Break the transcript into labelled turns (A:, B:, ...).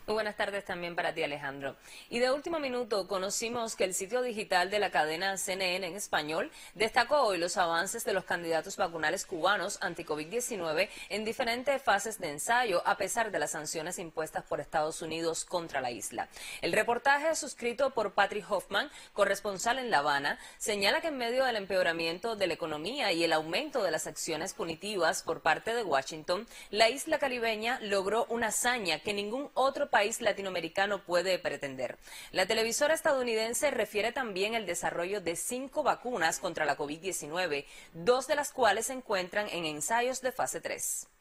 A: Muy buenas tardes también para ti, Alejandro. Y de último minuto conocimos que el sitio digital de la cadena CNN en español destacó hoy los avances de los candidatos vacunales cubanos anti-COVID-19 en diferentes fases de ensayo a pesar de las sanciones impuestas por Estados Unidos contra la isla. El reportaje suscrito por Patrick Hoffman, corresponsal en La Habana, señala que en medio del empeoramiento de la economía y el aumento de las acciones punitivas por parte de Washington, la isla caribeña logró una hazaña que ningún otro país latinoamericano puede pretender. La televisora estadounidense refiere también el desarrollo de 5 vacunas contra la COVID-19, 2 de las cuales se encuentran en ensayos de fase 3.